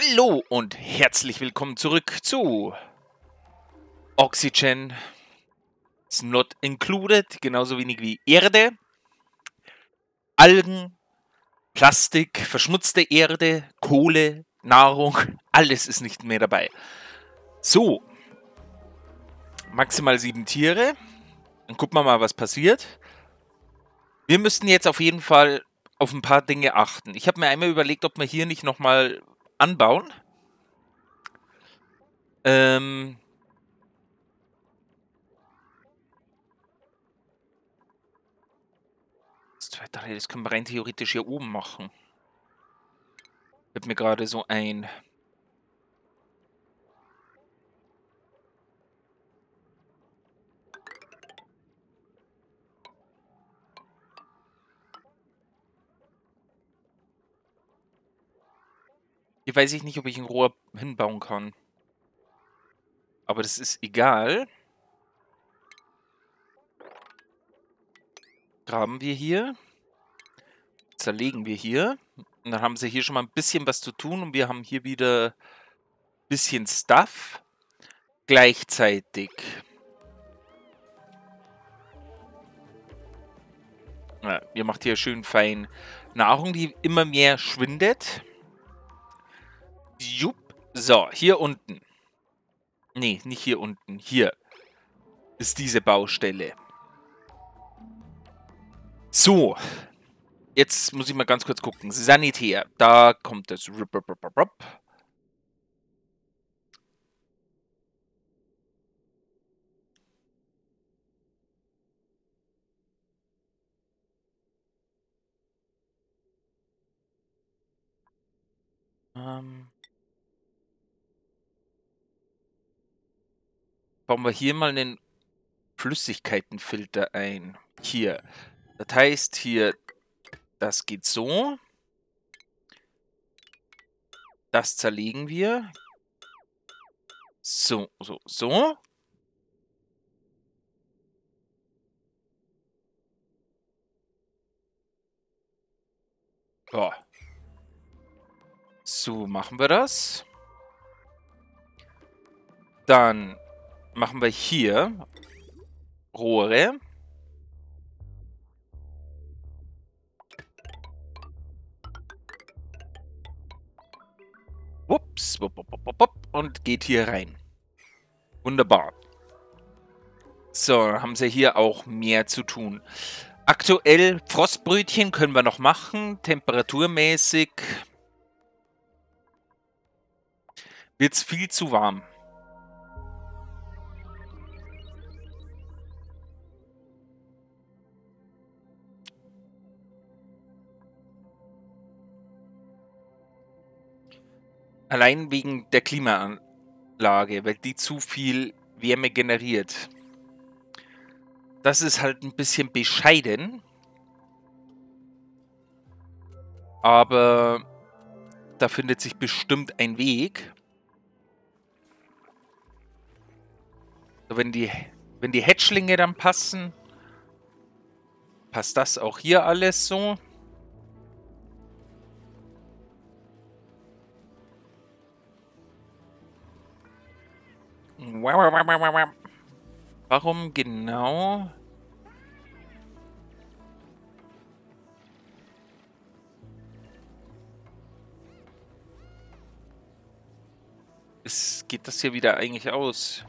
Hallo und herzlich willkommen zurück zu Oxygen is not included, genauso wenig wie Erde, Algen, Plastik, verschmutzte Erde, Kohle, Nahrung, alles ist nicht mehr dabei. So, maximal 7 Tiere, dann gucken wir mal, was passiert. Wir müssten jetzt auf jeden Fall auf ein paar Dinge achten. Ich habe mir einmal überlegt, ob wir hier nicht nochmal anbauen. Das können wir rein theoretisch hier oben machen. Fällt mir gerade so ein. Hier weiß ich nicht, ob ich ein Rohr hinbauen kann. Aber das ist egal. Graben wir hier. Zerlegen wir hier. Und dann haben sie hier schon mal ein bisschen was zu tun. Und wir haben hier wieder ein bisschen Stuff. Gleichzeitig. Ja, ihr macht hier schön fein Nahrung, die immer mehr schwindet. Jupp. So, hier unten. Nee, nicht hier unten. Hier ist diese Baustelle. So. Jetzt muss ich mal ganz kurz gucken. Sanitär. Da kommt das. Bauen wir hier mal einen Flüssigkeitenfilter ein. Hier. Das heißt hier, das geht so. Das zerlegen wir. So, so, so. Ja. So machen wir das. Dann machen wir hier Rohre. Ups, wupp, wupp, wupp, wupp, und geht hier rein. Wunderbar. So, haben sie hier auch mehr zu tun. Aktuell Frostbrötchen können wir noch machen. Temperaturmäßig wird es viel zu warm. Allein wegen der Klimaanlage, weil die zu viel Wärme generiert. Das ist halt ein bisschen bescheiden. Aber da findet sich bestimmt ein Weg. Wenn die Hatchlinge dann passen, passt das auch hier alles so. Warum genau? Geht das hier wieder eigentlich aus?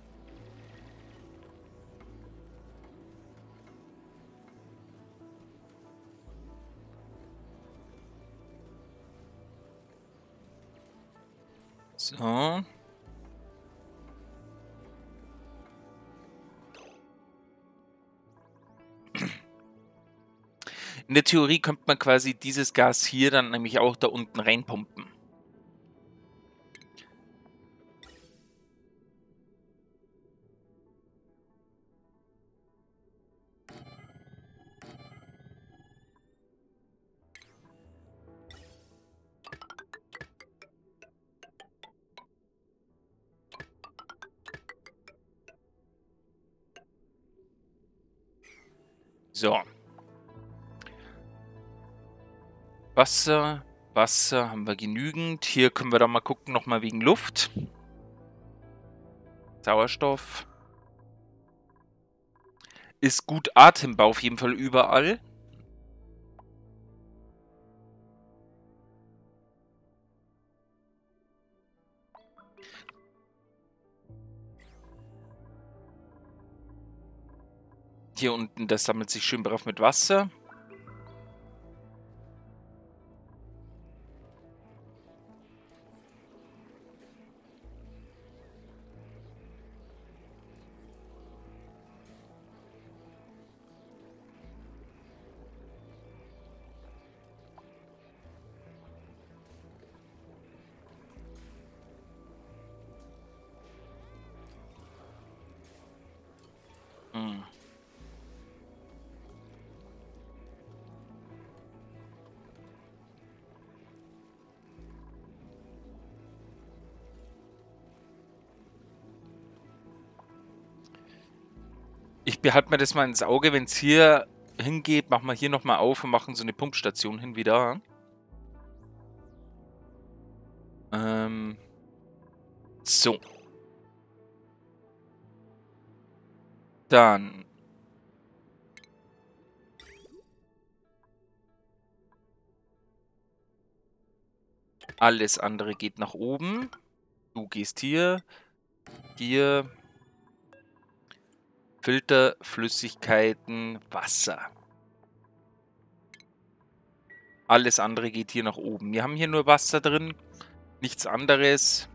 So. In der Theorie könnte man quasi dieses Gas hier dann nämlich auch da unten reinpumpen. So. Wasser. Wasser haben wir genügend. Hier können wir doch mal gucken, nochmal wegen Luft. Sauerstoff. Ist gut atmbar auf jeden Fall überall. Hier unten, das sammelt sich schön brav mit Wasser. Hm. Ich behalte mir das mal ins Auge, wenn es hier hingeht, machen wir hier nochmal auf und machen so eine Pumpstation hin wieder. So. Dann. Alles andere geht nach oben. Du gehst hier. Hier. Filter, Flüssigkeiten, Wasser. Alles andere geht hier nach oben. Wir haben hier nur Wasser drin. Nichts anderes.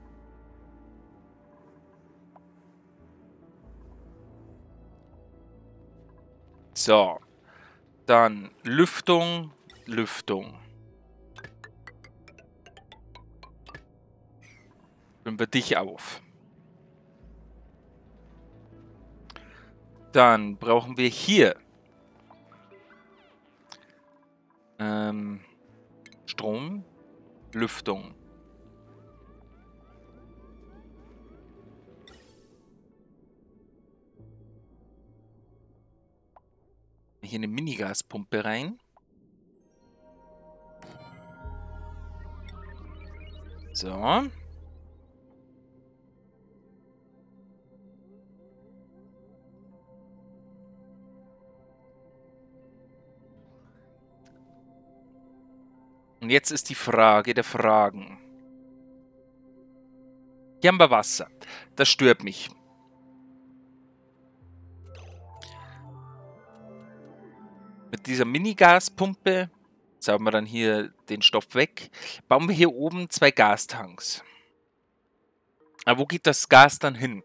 So. Dann Lüftung, Lüftung. Füllen wir dich auf. Dann brauchen wir hier Strom, Lüftung. Hier eine Minigaspumpe rein. So. Und jetzt ist die Frage der Fragen. Hier haben wir Wasser. Das stört mich. Mit dieser Minigaspumpe saugen wir dann hier den Stoff weg. Bauen wir hier oben 2 Gastanks. Aber wo geht das Gas dann hin?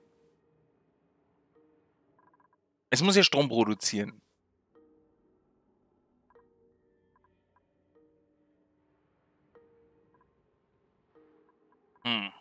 Es muss ja Strom produzieren. Hm.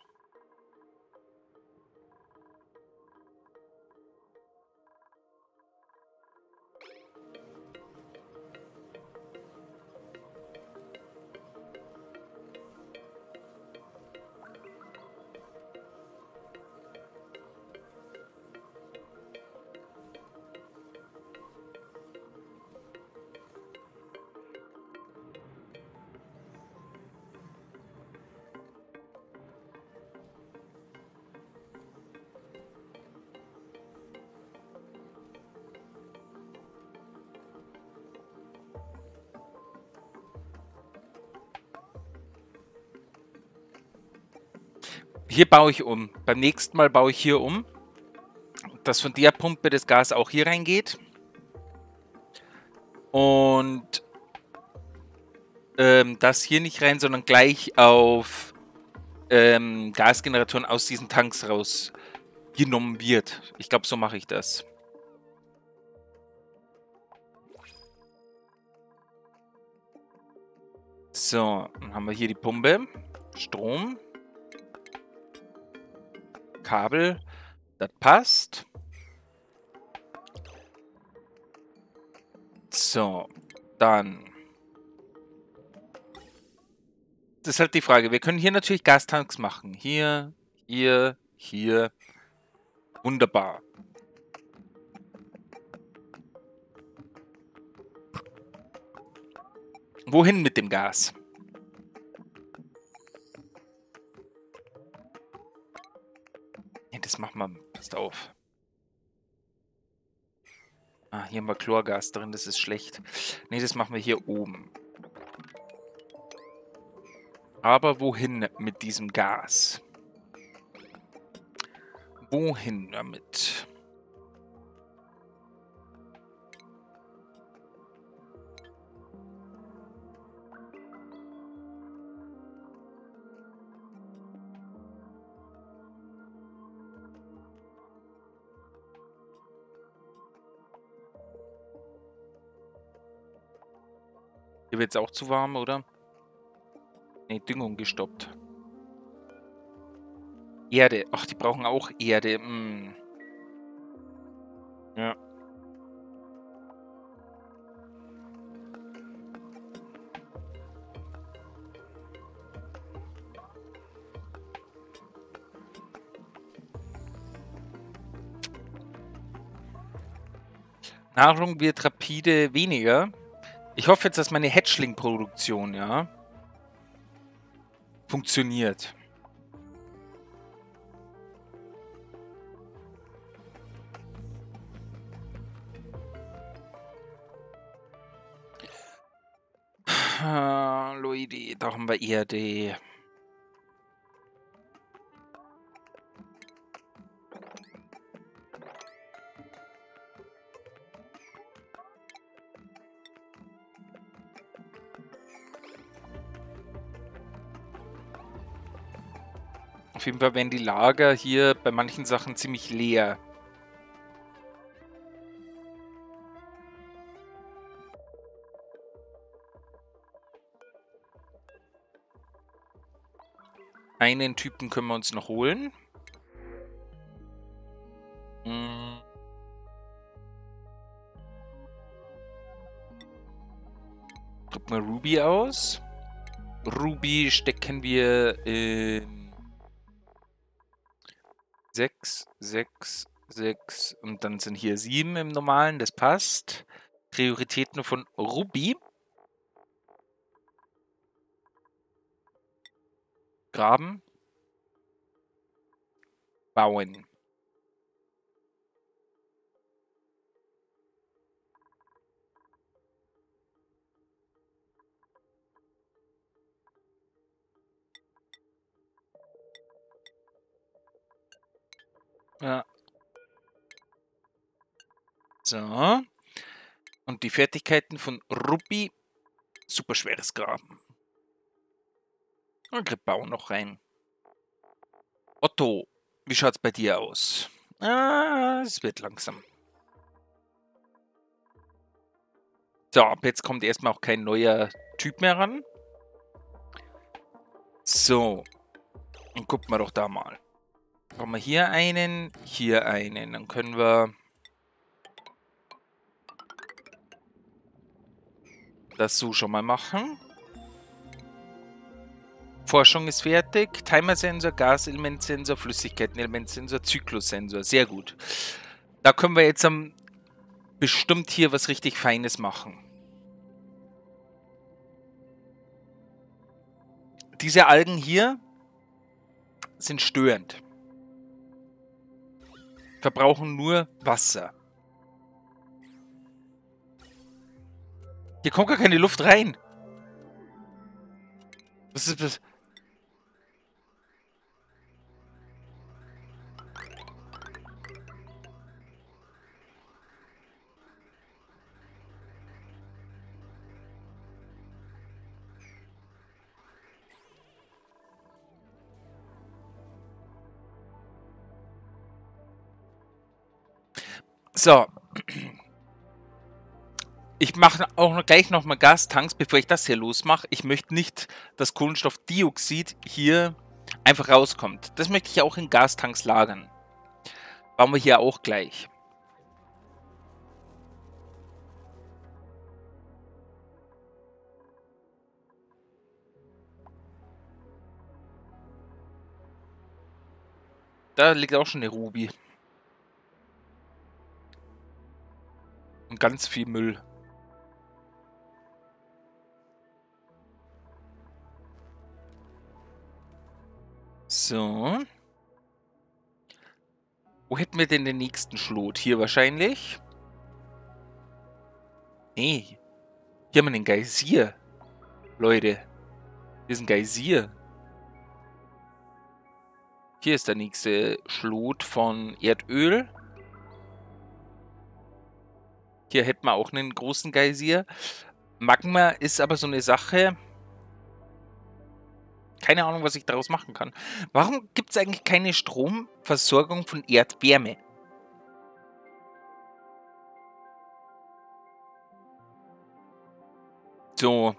Hier baue ich um. Beim nächsten Mal baue ich hier um, dass von der Pumpe das Gas auch hier reingeht. Und das hier nicht rein, sondern gleich auf Gasgeneratoren aus diesen Tanks rausgenommen wird. Ich glaube, so mache ich das. So, dann haben wir hier die Pumpe. Strom. Kabel. Das passt. So, dann. Das ist halt die Frage. Wir können hier natürlich Gastanks machen. Hier, hier, hier. Wunderbar. Wohin mit dem Gas? das machen wir. Passt auf. Ah, hier haben wir Chlorgas drin, das ist schlecht. Ne, das machen wir hier oben. Aber wohin mit diesem Gas? Wohin damit? Hier wird es auch zu warm, oder? Ne, Düngung gestoppt. Erde. Ach, die brauchen auch Erde. Ja. Nahrung wird rapide weniger. Ich hoffe jetzt, dass meine Hatchling-Produktion, ja, funktioniert. Leute, da haben wir Erde. Auf jeden Fall werden die Lager hier bei manchen Sachen ziemlich leer. Einen Typen können wir uns noch holen. Drück mal Ruby aus. Ruby stecken wir in 6, 6, 6 und dann sind hier 7 im Normalen, das passt. Prioritäten von Ruby. Graben. Bauen. Ja. So. Und die Fertigkeiten von Ruby. Super schweres Graben. Und bauen noch rein. Otto, wie schaut's bei dir aus? Ah, es wird langsam. So, ab jetzt kommt erstmal auch kein neuer Typ mehr ran. So. Und gucken wir doch da mal. Brauchen wir hier einen, hier einen. Dann können wir das so schon mal machen. Forschung ist fertig. Timer-Sensor, Gaselementsensor, Flüssigkeiten-Elementsensor, Zyklussensor. Sehr gut. Da können wir jetzt bestimmt hier was richtig Feines machen. Diese Algen hier sind störend. Verbrauchen nur Wasser. Hier kommt gar keine Luft rein. Was ist das? So. Ich mache auch gleich nochmal Gastanks, bevor ich das hier losmache. Ich möchte nicht, dass Kohlenstoffdioxid hier einfach rauskommt. Das möchte ich auch in Gastanks lagern. Bauen wir hier auch gleich. Da liegt auch schon eine Ruby. Und ganz viel Müll. So. Wo hätten wir denn den nächsten Schlot? Hier wahrscheinlich? Nee. Hier haben wir den Geysir. Leute. Hier ist ein Geysir. Hier ist der nächste Schlot von Erdöl. Hier hätten wir auch einen großen Geysir. Magma ist aber so eine Sache. Keine Ahnung, was ich daraus machen kann. Warum gibt es eigentlich keine Stromversorgung von Erdwärme? So.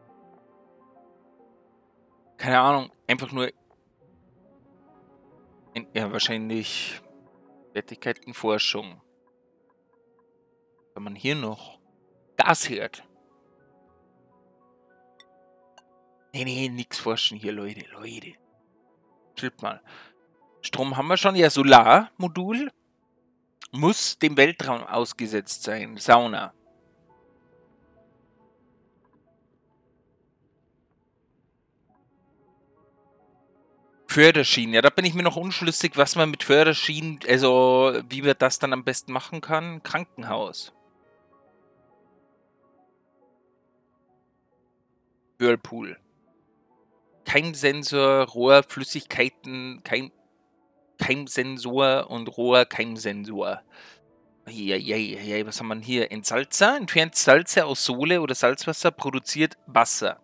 Keine Ahnung. Einfach nur. Ja, wahrscheinlich. Fertigkeitenforschung. Wenn man hier noch Gas hört. Nee, nix forschen hier, Leute. Chillt mal. Strom haben wir schon. Ja, Solarmodul. Muss dem Weltraum ausgesetzt sein. Sauna. Förderschienen. Ja, da bin ich mir noch unschlüssig, was man mit Förderschienen, also wie wir das dann am besten machen kann. Krankenhaus. Whirlpool. Keimsensor, Rohr, Flüssigkeiten, Keimsensor und Rohr-Keimsensor. Was haben wir hier? Entsalzer? Entfernt Salze aus Sohle oder Salzwasser, produziert Wasser.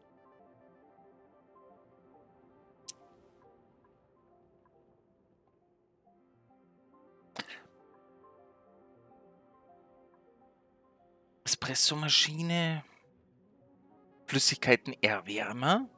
Espressomaschine. Flüssigkeiten Erwärmer.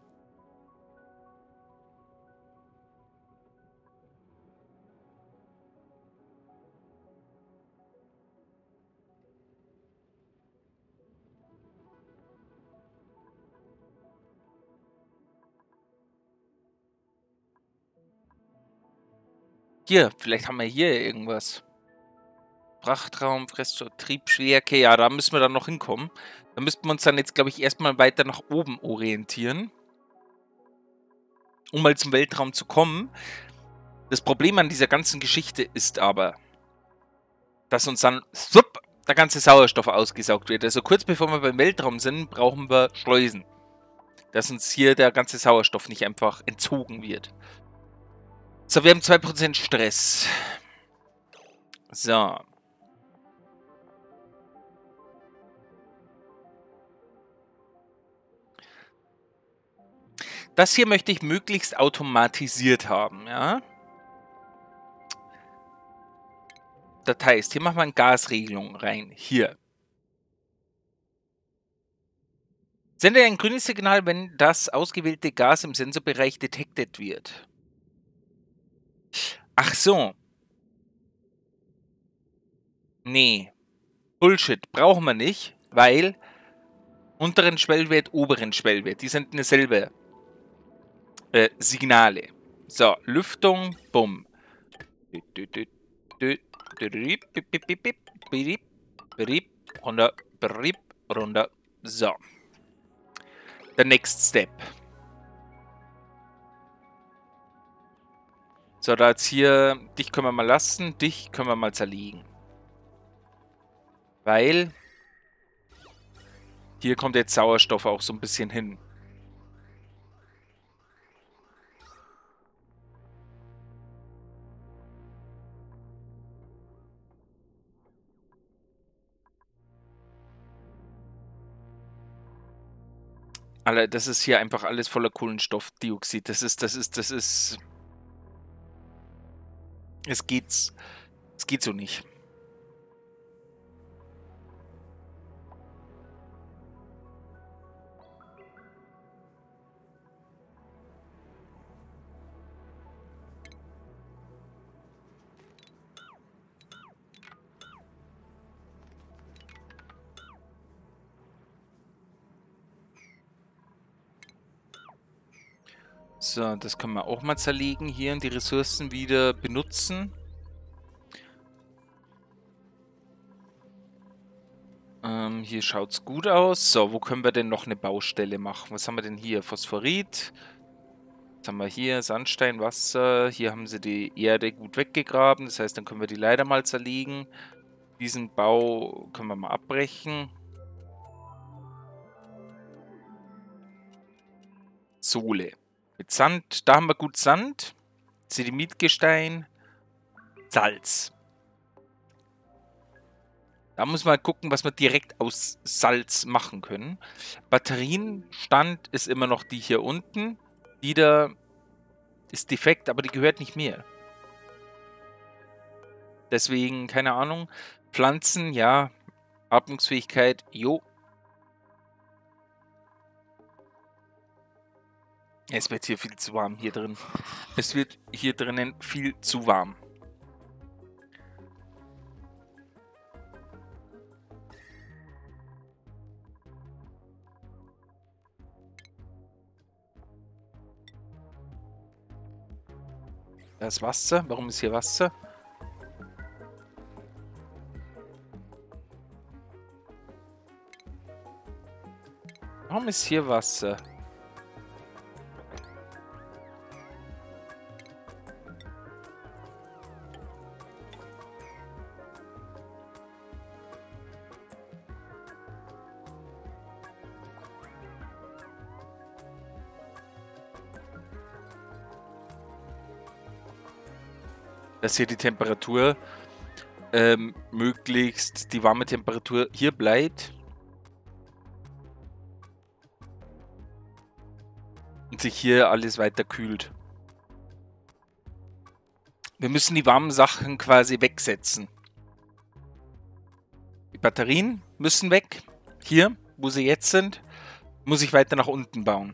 Hier, vielleicht haben wir hier irgendwas. Frachtraum, Triebwerke, ja, da müssen wir dann noch hinkommen. Da müssten wir uns dann jetzt, glaube ich, erstmal weiter nach oben orientieren. Um mal zum Weltraum zu kommen. Das Problem an dieser ganzen Geschichte ist aber, dass uns dann der ganze Sauerstoff ausgesaugt wird. Also kurz bevor wir beim Weltraum sind, brauchen wir Schleusen. Dass uns hier der ganze Sauerstoff nicht einfach entzogen wird. So, wir haben 2% Stress. So. Das hier möchte ich möglichst automatisiert haben, ja. Das heißt, hier machen wir eine Gasregelung rein. Hier. Sende ein grünes Signal, wenn das ausgewählte Gas im Sensorbereich detected wird. Ach so. Nee. Bullshit. Brauchen wir nicht, weil unteren Schwellwert, oberen Schwellwert, die sind dasselbe. Signale. So, Lüftung, bumm. Runter, runter. So. The next step. So, da jetzt hier, dich können wir mal lassen, dich können wir mal zerlegen. Weil hier kommt jetzt Sauerstoff auch so ein bisschen hin. Alter, das ist hier einfach alles voller Kohlenstoffdioxid. Das ist. Es geht so nicht. So, das können wir auch mal zerlegen hier und die Ressourcen wieder benutzen. Hier schaut es gut aus. So, wo können wir denn noch eine Baustelle machen? Was haben wir denn hier? Phosphorit. Jetzt haben wir hier Sandstein, Wasser. Hier haben sie die Erde gut weggegraben. Das heißt, dann können wir die Leiter mal zerlegen. Diesen Bau können wir mal abbrechen. Sohle. Mit Sand, da haben wir gut Sand. Sedimentgestein. Salz. Da muss man gucken, was wir direkt aus Salz machen können. Batterienstand ist immer noch die hier unten. Die da ist defekt, aber die gehört nicht mir. Deswegen, keine Ahnung. Pflanzen, ja. Atmungsfähigkeit, jo. Es wird hier viel zu warm hier drin. Es wird hier drinnen viel zu warm. Da ist Wasser. Warum ist hier Wasser? Warum ist hier Wasser? Dass hier die Temperatur möglichst die warme Temperatur hier bleibt. Und sich hier alles weiter kühlt. Wir müssen die warmen Sachen quasi wegsetzen. Die Batterien müssen weg. Hier, wo sie jetzt sind, muss ich weiter nach unten bauen.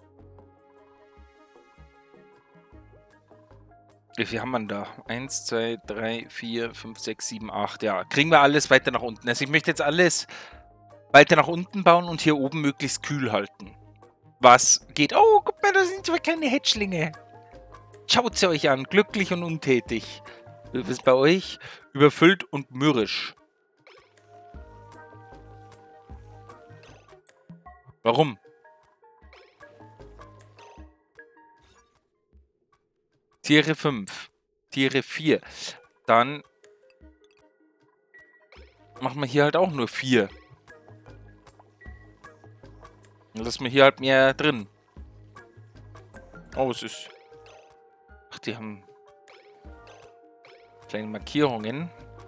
Wie viel haben wir da? 1, 2, 3, 4, 5, 6, 7, 8. Ja, kriegen wir alles weiter nach unten. Also ich möchte jetzt alles weiter nach unten bauen und hier oben möglichst kühl halten. Was geht? Oh, guck mal, da sind so kleine Hätschlinge. Schaut sie euch an. Glücklich und untätig. Was ist bei euch? Überfüllt und mürrisch. Warum? Tiere 5. Tiere 4. Dann machen wir hier halt auch nur 4. Dann lassen wir hier halt mehr drin. Oh, es ist... Ach, die haben kleine Markierungen.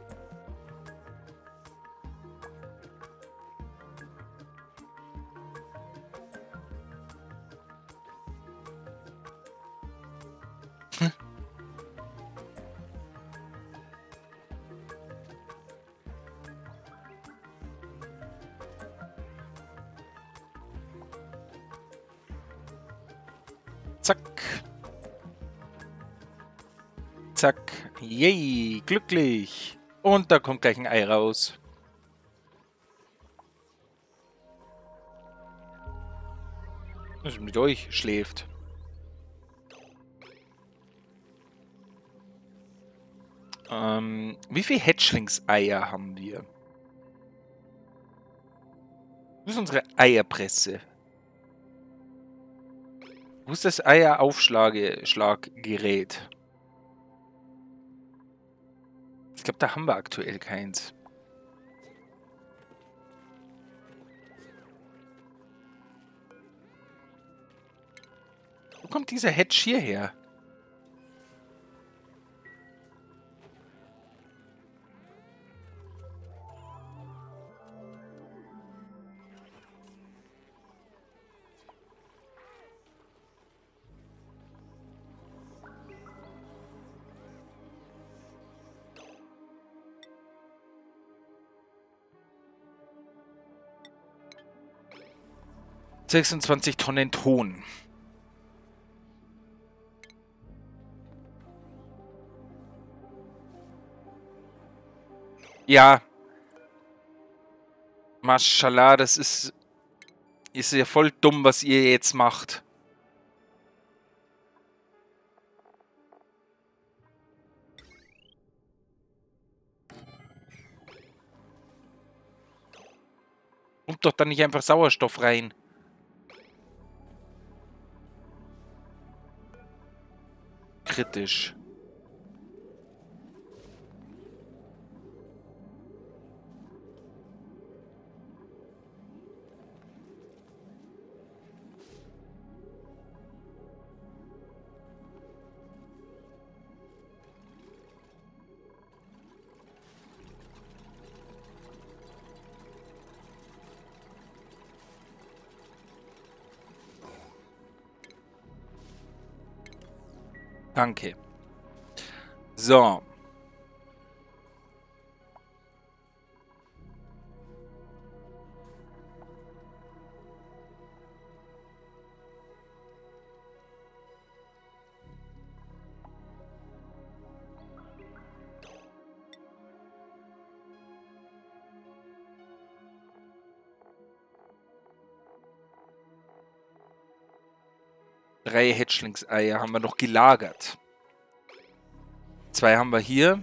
Zack. Zack. Yay, glücklich. Und da kommt gleich ein Ei raus. Was ist mit euch? Schläft. Wie viele Hatchlings-Eier haben wir? Wo ist unsere Eierpresse? Wo ist das Eieraufschlaggerät? Ich glaube, da haben wir aktuell keins. Wo kommt dieser Hatch hierher? ...26 Tonnen Ton. Ja. Mashallah, das ist ja voll dumm, was ihr jetzt macht. Kommt doch dann nicht einfach Sauerstoff rein. kritisch. Danke. So. Drei Hatchlingseier haben wir noch gelagert. 2 haben wir hier.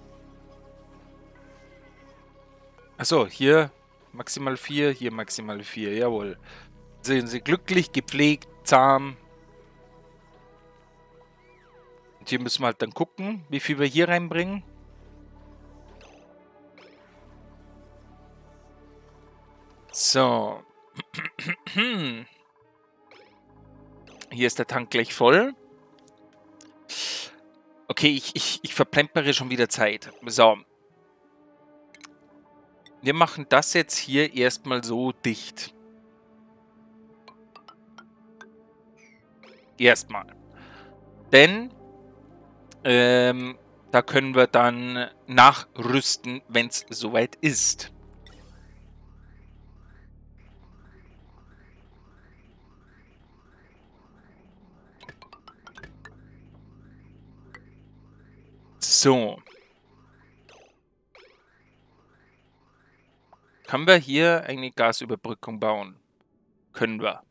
Achso, hier maximal 4, hier maximal 4. Jawohl. Sehen Sie glücklich, gepflegt, zahm. Und hier müssen wir halt dann gucken, wie viel wir hier reinbringen. So. Hier ist der Tank gleich voll. Okay, ich verplempere schon wieder Zeit. So. Wir machen das jetzt hier erstmal so dicht. Erstmal. Denn da können wir dann nachrüsten, wenn es soweit ist. So. Können wir hier eine Gasüberbrückung bauen? Können wir.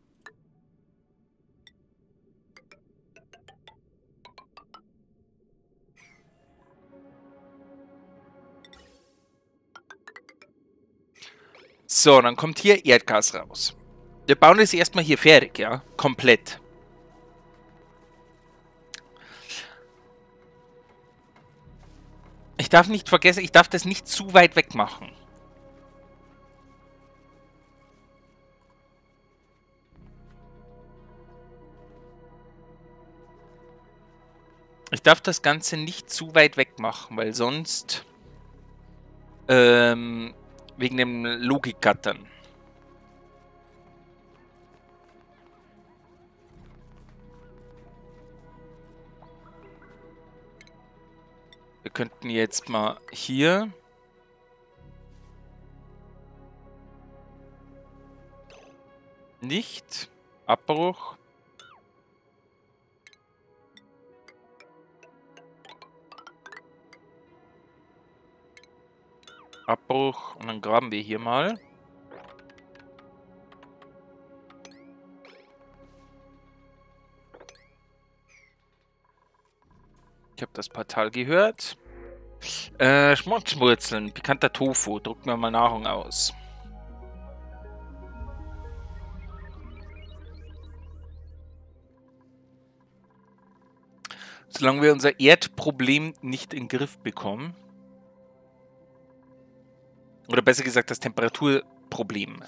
So, dann kommt hier Erdgas raus. Wir bauen das erstmal hier fertig, ja? Komplett. Ich darf nicht vergessen, ich darf das nicht zu weit weg machen. Ich darf das Ganze nicht zu weit weg machen, weil sonst wegen dem Logikgattern. Wir könnten jetzt mal hier nicht Abbruch. Abbruch und dann graben wir hier mal. Ich habe das Portal gehört. Schmutzwurzeln, pikanter Tofu. Drucken wir mal Nahrung aus. Solange wir unser Erdproblem nicht in den Griff bekommen. Oder besser gesagt, das Temperaturproblem.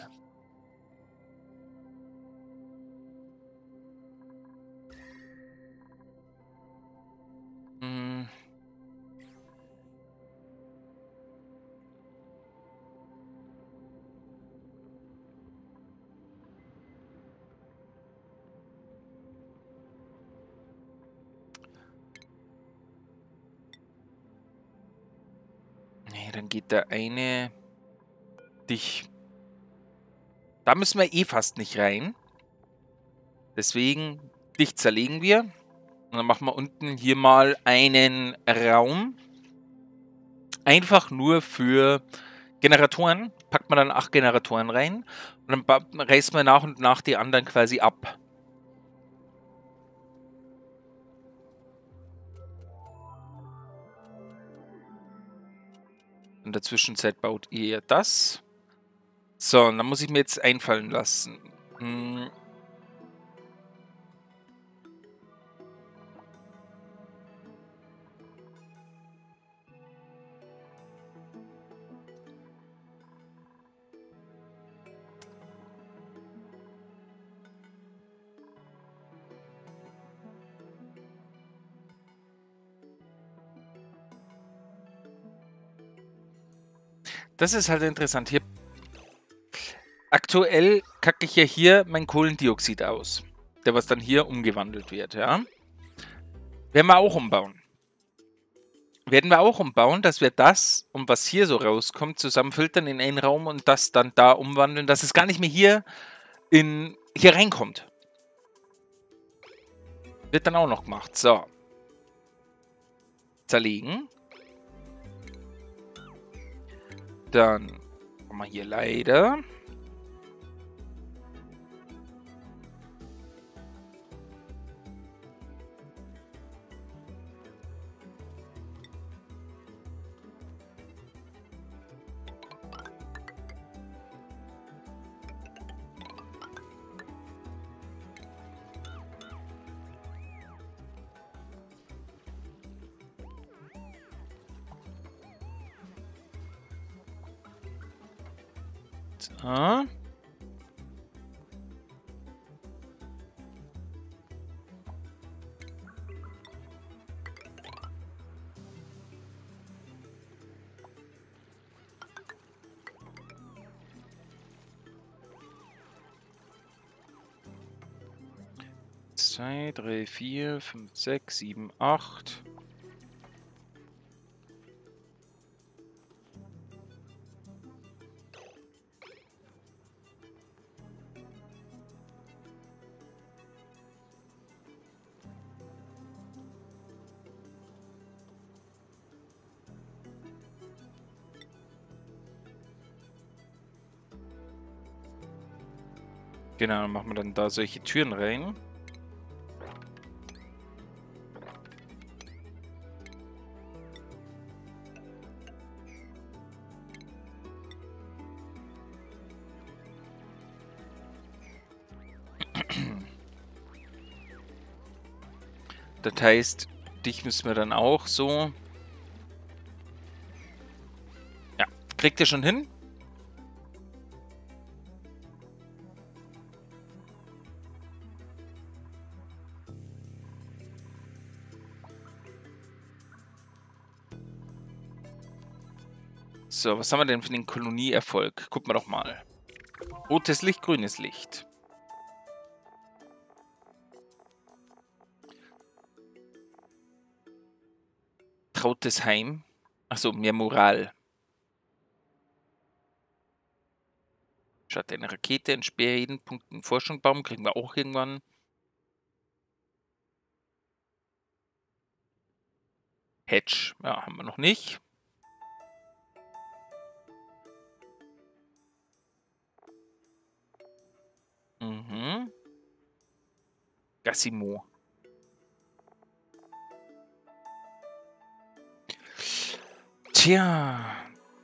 Nee, dann geht der eine dich. Da müssen wir eh fast nicht rein. Deswegen, dich zerlegen wir. Und dann machen wir unten hier mal einen Raum. Einfach nur für Generatoren. Packt man dann 8 Generatoren rein. Und dann reißen wir nach und nach die anderen quasi ab. In der Zwischenzeit baut ihr das. So, und dann muss ich mir jetzt einfallen lassen. Das ist halt interessant. Hier aktuell kacke ich ja hier mein Kohlendioxid aus, der was dann hier umgewandelt wird, ja. Werden wir auch umbauen. Dass wir das, und was hier so rauskommt, zusammen filtern in einen Raum und das dann da umwandeln, dass es gar nicht mehr hier reinkommt. Wird dann auch noch gemacht. So. Zerlegen. Dann haben wir hier leider. So. Zwei, drei, vier, fünf, sechs, sieben, acht. Genau, dann machen wir dann da solche Türen rein. Das heißt, dich müssen wir dann auch so... Ja, kriegt ihr schon hin? So, was haben wir denn für den Kolonieerfolg? Gucken wir doch mal. Rotes Licht, grünes Licht. Trautes Heim. Achso, mehr Moral. Statt eine Rakete, ein Speer, jeden Punkt einen Forschungsbaum. Kriegen wir auch irgendwann. Hedge. Ja, haben wir noch nicht. Mhm. Gassimo. Tja.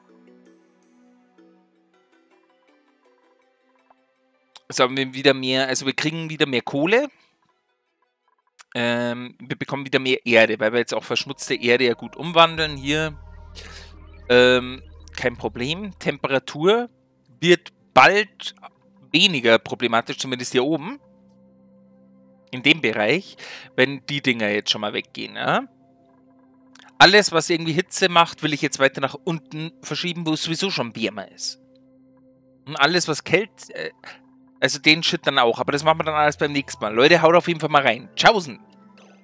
So haben wir wieder mehr, also wir kriegen wieder mehr Kohle. Wir bekommen wieder mehr Erde, weil wir jetzt auch verschmutzte Erde ja gut umwandeln. Hier kein Problem. Temperatur wird bald weniger problematisch, zumindest hier oben. In dem Bereich, wenn die Dinger jetzt schon mal weggehen. Ja? Alles, was irgendwie Hitze macht, will ich jetzt weiter nach unten verschieben, wo es sowieso schon wärmer ist. Und alles, was Kälte... also den Shit dann auch. Aber das machen wir dann alles beim nächsten Mal. Leute, haut auf jeden Fall mal rein. Tschaußen!